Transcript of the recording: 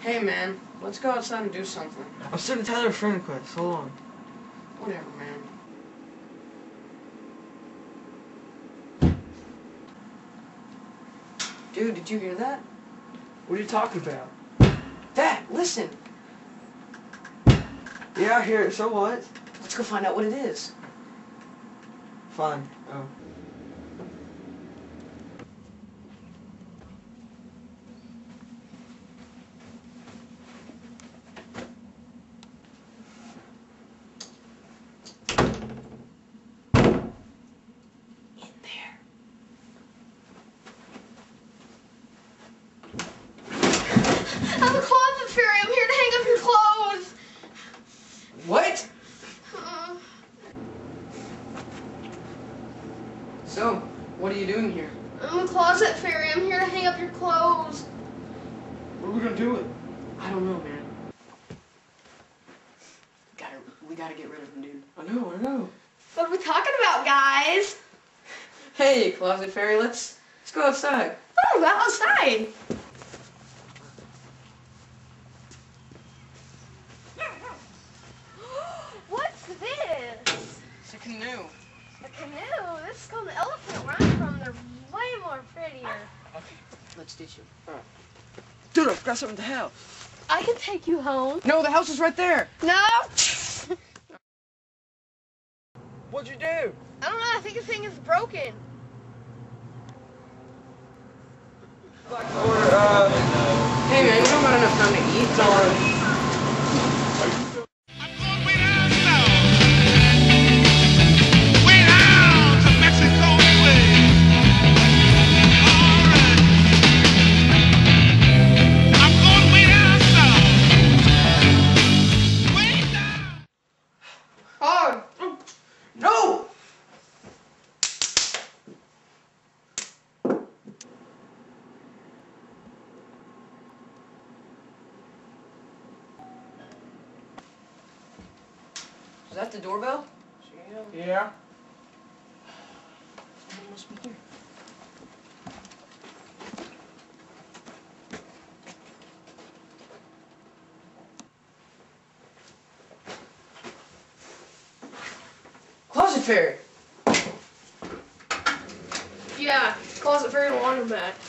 Hey man, let's go outside and do something. I'm sending Tyler a friend request. Hold on. Whatever, man. Dude, did you hear that? What are you talking about? Dad, listen! Yeah, I hear it. So what? Let's go find out what it is. Fine. Oh. In there. I'm a closet fairy. I'm here to hang up your clothes. What? So, what are you doing here? I'm a closet fairy. I'm here to hang up your clothes. What are we gonna do with it? I don't know, man. We gotta get rid of him, dude. I know. What are we talking about, guys? Hey, Closet Fairy, let's go outside. Oh, go outside. What's this? It's a canoe. A canoe. This is called the elephant where I'm from. They're way more prettier. Okay, let's ditch him. Dude, I forgot something at the house. I can take you home. No, the house is right there. No. What'd you do? I don't know. I think the thing is broken. Hey man, you don't got enough time to eat. Sorry. Oh, no! Is that the doorbell? Yeah. Someone must be here. Closet Fairy! Yeah, closet fairy laundromat.